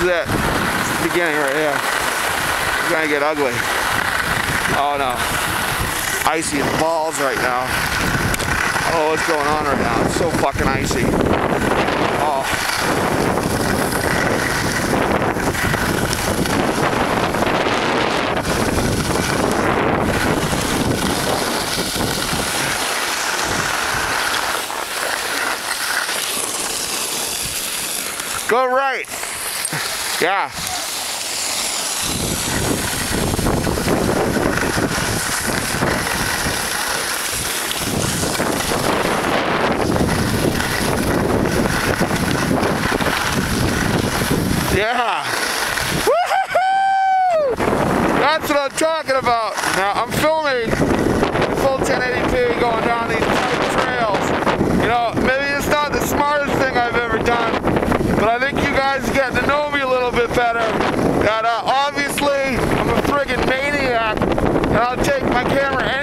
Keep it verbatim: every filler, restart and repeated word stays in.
is it. It's the beginning right here. It's gonna get ugly. Oh no. Icy as balls right now. Oh, what's going on right now? It's so fucking icy. Oh. Go right. Yeah. Yeah. Woo-hoo-hoo! That's what I'm talking about. Now I'm filming full ten eighty p going down these tight trails. You know, maybe it's not the smartest thing I've ever done, but I think you guys are getting to know me a little bit better. That uh, obviously I'm a friggin' maniac, and I'll take my camera anywhere.